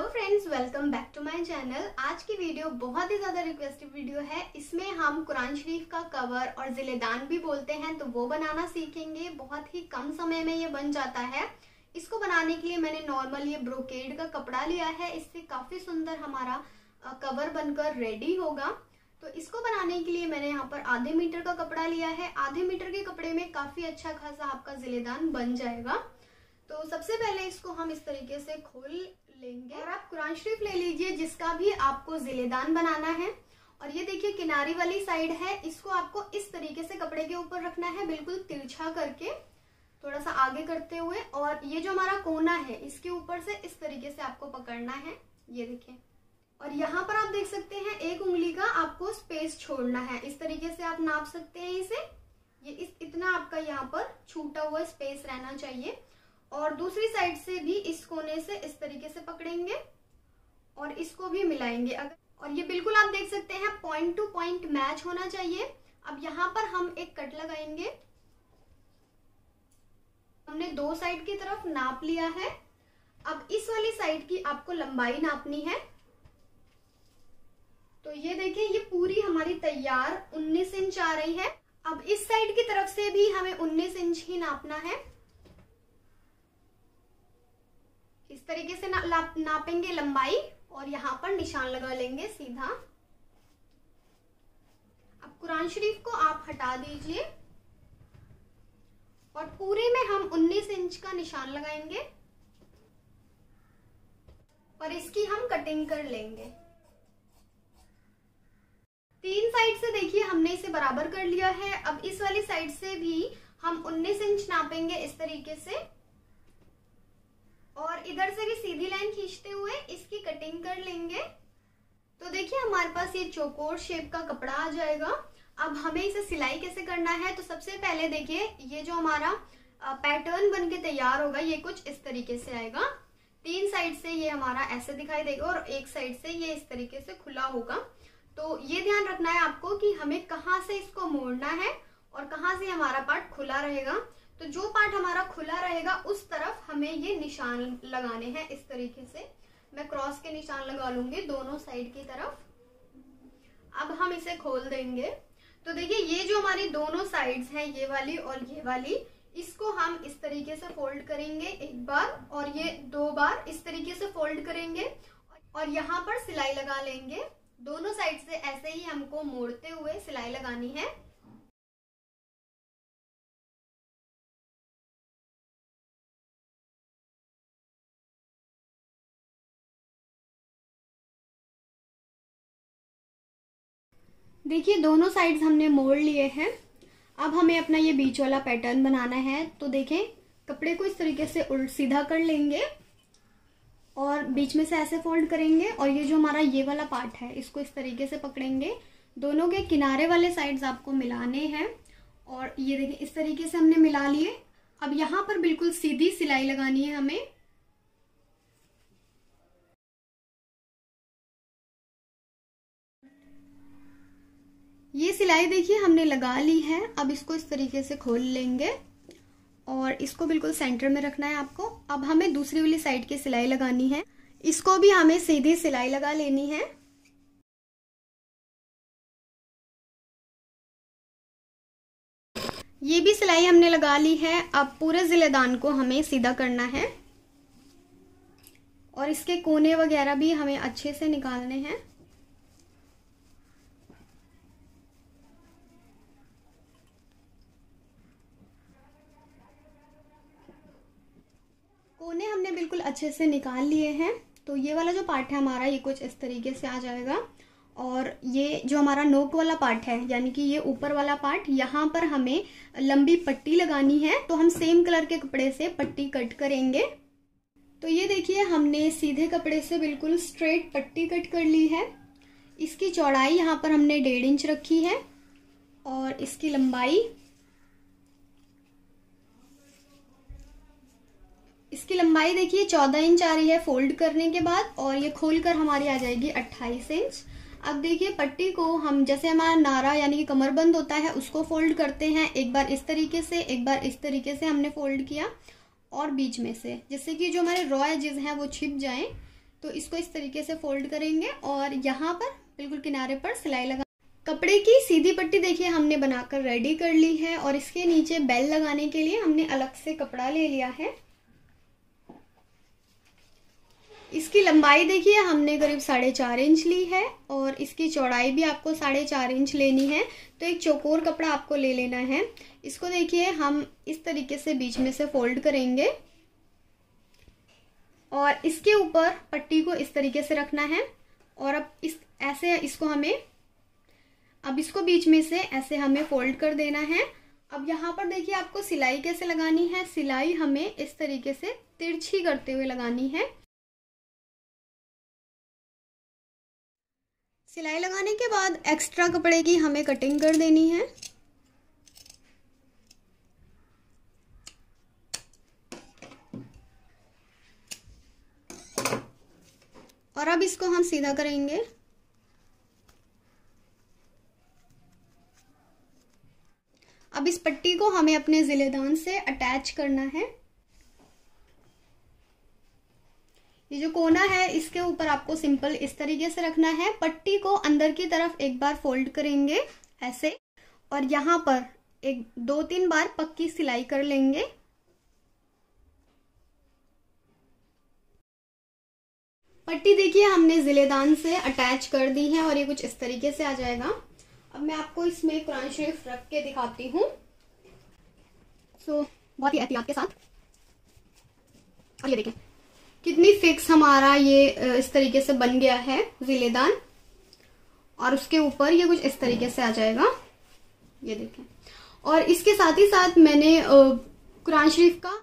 Friends, welcome back to my channel. आज की video बहुत ही ज़्यादा रिक्वेस्टेड वीडियो है। इसमें हम कुरान शरीफ का कवर और जिलेदान भी बोलते हैं तो वो बनाना सीखेंगे। बहुत ही कम समय में ये बन जाता है। इसको बनाने के लिए मैंने नॉर्मल ये ब्रोकेड का कपड़ा लिया है। इससे काफ़ी सुंदर हमारा कवर बनकर रेडी होगा। तो इसको बनाने के लिए मैंने यहाँ पर आधे मीटर का कपड़ा लिया है। आधे मीटर के कपड़े में काफ़ी अच्छा खासा आपका जिलेदान बन जाएगा। तो सबसे पहले इसको हम इस तरीके से खोल लेंगे और आप कुरान शरीफ ले लीजिए जिसका भी आपको जिलेदान बनाना है। और ये देखिए किनारी वाली साइड है, इसको आपको इस तरीके से कपड़े के ऊपर रखना है, बिल्कुल तिरछा करके थोड़ा सा आगे करते हुए। और ये जो हमारा कोना है इसके ऊपर से इस तरीके से आपको पकड़ना है, ये देखिए। और यहाँ पर आप देख सकते हैं एक उंगली का आपको स्पेस छोड़ना है। इस तरीके से आप नाप सकते हैं इसे। ये इतना आपका यहाँ पर छूटा हुआ स्पेस रहना चाहिए। और दूसरी साइड से भी इस कोने से इस तरीके से पकड़ेंगे और इसको भी मिलाएंगे और ये बिल्कुल आप देख सकते हैं पॉइंट टू पॉइंट मैच होना चाहिए। अब यहाँ पर हम एक कट लगाएंगे। हमने दो साइड की तरफ नाप लिया है। अब इस वाली साइड की आपको लंबाई नापनी है। तो ये देखिए ये पूरी हमारी तैयार 19 इंच आ रही है। अब इस साइड की तरफ से भी हमें 19 इंच ही नापना है। इस तरीके से नापेंगे लंबाई और यहाँ पर निशान लगा लेंगे सीधा। अब कुरान शरीफ को आप हटा दीजिए और पूरे में हम 19 इंच का निशान लगाएंगे और इसकी हम कटिंग कर लेंगे। तीन साइड से देखिए हमने इसे बराबर कर लिया है। अब इस वाली साइड से भी हम 19 इंच नापेंगे इस तरीके से और इधर से भी सीधी लाइन खींचते हुए इसकी कटिंग कर लेंगे। तो देखिए हमारे पास ये चौकोर शेप का कपड़ा आ जाएगा। अब हमें इसे सिलाई कैसे करना है, तो सबसे पहले देखिए ये जो हमारा पैटर्न बनके तैयार होगा ये कुछ इस तरीके से आएगा। तीन साइड से ये हमारा ऐसे दिखाई देगा और एक साइड से ये इस तरीके से खुला होगा। तो ये ध्यान रखना है आपको कि हमें कहाँ से इसको मोड़ना है और कहाँ से हमारा पार्ट खुला रहेगा। तो जो पार्ट हमारा खुला रहेगा उस तरफ हमें ये निशान लगाने हैं इस तरीके से। मैं क्रॉस के निशान लगा लूंगी दोनों साइड की तरफ। अब हम इसे खोल देंगे। तो देखिए ये जो हमारी दोनों साइड्स हैं, ये वाली और ये वाली, इसको हम इस तरीके से फोल्ड करेंगे एक बार और ये दो बार इस तरीके से फोल्ड करेंगे और यहाँ पर सिलाई लगा लेंगे। दोनों साइड से ऐसे ही हमको मोड़ते हुए सिलाई लगानी है। देखिए दोनों साइड्स हमने मोड़ लिए हैं। अब हमें अपना ये बीच वाला पैटर्न बनाना है। तो देखें कपड़े को इस तरीके से उल्ट सीधा कर लेंगे और बीच में से ऐसे फोल्ड करेंगे और ये जो हमारा ये वाला पार्ट है इसको इस तरीके से पकड़ेंगे। दोनों के किनारे वाले साइड्स आपको मिलाने हैं और ये देखिए इस तरीके से हमने मिला लिए। अब यहाँ पर बिल्कुल सीधी सिलाई लगानी है हमें। ये सिलाई देखिए हमने लगा ली है। अब इसको इस तरीके से खोल लेंगे और इसको बिल्कुल सेंटर में रखना है आपको। अब हमें दूसरी वाली साइड की सिलाई लगानी है। इसको भी हमें सीधी सिलाई लगा लेनी है। ये भी सिलाई हमने लगा ली है। अब पूरे जिलेदान को हमें सीधा करना है और इसके कोने वगैरह भी हमें अच्छे से निकालने हैं। कोने हमने बिल्कुल अच्छे से निकाल लिए हैं। तो ये वाला जो पार्ट है हमारा ये कुछ इस तरीके से आ जाएगा और ये जो हमारा नोक वाला पार्ट है यानी कि ये ऊपर वाला पार्ट, यहाँ पर हमें लंबी पट्टी लगानी है। तो हम सेम कलर के कपड़े से पट्टी कट करेंगे। तो ये देखिए हमने सीधे कपड़े से बिल्कुल स्ट्रेट पट्टी कट कर ली है। इसकी चौड़ाई यहाँ पर हमने 1.5 इंच रखी है और इसकी लंबाई देखिए 14 इंच आ रही है फोल्ड करने के बाद और ये खोलकर हमारी आ जाएगी 28 इंच। अब देखिए पट्टी को हम जैसे हमारा नारा यानी कि कमरबंद होता है उसको फोल्ड करते हैं। एक बार इस तरीके से, एक बार इस तरीके से हमने फोल्ड किया और बीच में से, जिससे कि जो हमारे रॉ एजेस हैं वो छिप जाएं। तो इसको इस तरीके से फोल्ड करेंगे और यहाँ पर बिल्कुल किनारे पर सिलाई लगा। कपड़े की सीधी पट्टी देखिए हमने बनाकर रेडी कर ली है और इसके नीचे बेल लगाने के लिए हमने अलग से कपड़ा ले लिया है। इसकी लंबाई देखिए हमने करीब 4.5 इंच ली है और इसकी चौड़ाई भी आपको 4.5 इंच लेनी है। तो एक चौकोर कपड़ा आपको ले लेना है। इसको देखिए हम इस तरीके से बीच में से फोल्ड करेंगे और इसके ऊपर पट्टी को इस तरीके से रखना है और अब इसको बीच में से ऐसे हमें फोल्ड कर देना है। अब यहाँ पर देखिए आपको सिलाई कैसे लगानी है। सिलाई हमें इस तरीके से तिरछी करते हुए लगानी है। सिलाई लगाने के बाद एक्स्ट्रा कपड़े की हमें कटिंग कर देनी है। और अब इसको हम सीधा करेंगे। अब इस पट्टी को हमें अपने जिलेदान से अटैच करना है। ये जो कोना है इसके ऊपर आपको सिंपल इस तरीके से रखना है। पट्टी को अंदर की तरफ एक बार फोल्ड करेंगे ऐसे और यहाँ पर 2-3 बार पक्की सिलाई कर लेंगे। पट्टी देखिए हमने जिलेदान से अटैच कर दी है और ये कुछ इस तरीके से आ जाएगा। अब मैं आपको इसमें कुरान शरीफ रख के दिखाती हूँ। बहुत ही एहतियात के साथ। और ये देखें कितनी फिक्स हमारा ये इस तरीके से बन गया है जिलेदान और उसके ऊपर ये कुछ इस तरीके से आ जाएगा। ये देखें और इसके साथ ही साथ मैंने कुरान शरीफ का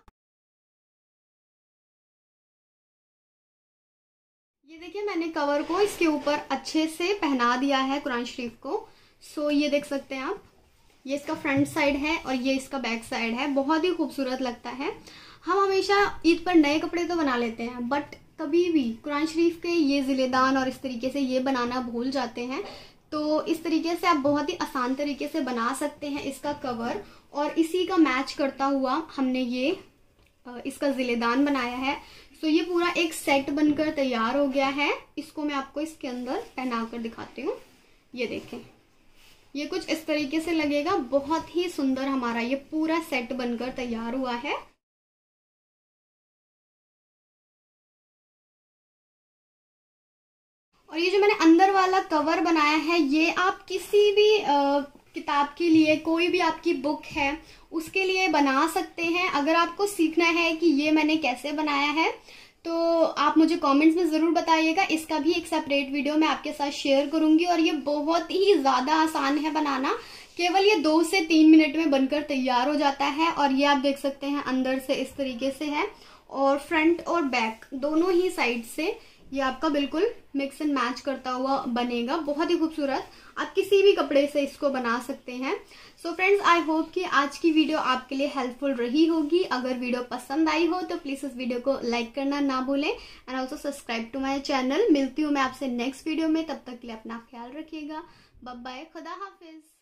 ये देखिए मैंने कवर को इसके ऊपर अच्छे से पहना दिया है कुरान शरीफ को। ये देख सकते हैं आप, ये इसका फ्रंट साइड है और ये इसका बैक साइड है। बहुत ही खूबसूरत लगता है। हम हमेशा ईद पर नए कपड़े तो बना लेते हैं बट कभी भी कुरान शरीफ के ये जिलेदान और इस तरीके से ये बनाना भूल जाते हैं। तो इस तरीके से आप बहुत ही आसान तरीके से बना सकते हैं इसका कवर। और इसी का मैच करता हुआ हमने ये इसका जिलेदान बनाया है। ये पूरा एक सेट बनकर तैयार हो गया है। इसको मैं आपको इसके अंदर पहना कर दिखाती हूँ। ये देखें ये कुछ इस तरीके से लगेगा। बहुत ही सुंदर हमारा ये पूरा सेट बनकर तैयार हुआ है। और ये जो मैंने अंदर वाला कवर बनाया है ये आप किसी भी किताब के लिए, कोई भी आपकी बुक है उसके लिए बना सकते हैं। अगर आपको सीखना है कि ये मैंने कैसे बनाया है तो आप मुझे कमेंट्स में ज़रूर बताइएगा। इसका भी एक सेपरेट वीडियो मैं आपके साथ शेयर करूंगी। और ये बहुत ही ज़्यादा आसान है बनाना। केवल ये 2 से 3 मिनट में बनकर तैयार हो जाता है। और ये आप देख सकते हैं अंदर से इस तरीके से है और फ्रंट और बैक दोनों ही साइड से ये आपका बिल्कुल मिक्स एंड मैच करता हुआ बनेगा। बहुत ही खूबसूरत। आप किसी भी कपड़े से इसको बना सकते हैं। फ्रेंड्स आई होप कि आज की वीडियो आपके लिए हेल्पफुल रही होगी। अगर वीडियो पसंद आई हो तो प्लीज इस वीडियो को लाइक करना ना भूलें and also subscribe to my channel. मिलती हूँ मैं आपसे नेक्स्ट वीडियो में। तब तक के लिए अपना ख्याल रखिएगा। Bye bye. खुदा हाफिज।